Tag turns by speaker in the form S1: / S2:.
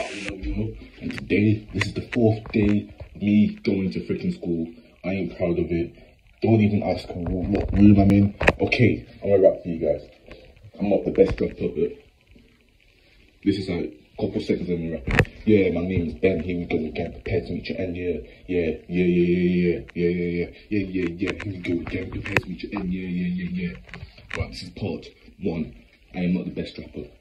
S1: And today, this is the 4th day me going to freaking school. I ain't proud of it. Don't even ask what room I'm in. Okay, I'm gonna rap for you guys. I'm not the best rapper, but this is a couple seconds of me rapping. Yeah, my name is Ben. Here we go again. Prepare to meet your end. Yeah. Here we go again. Prepare to meet your end. Yeah. Right, this is part 1. I am not the best rapper.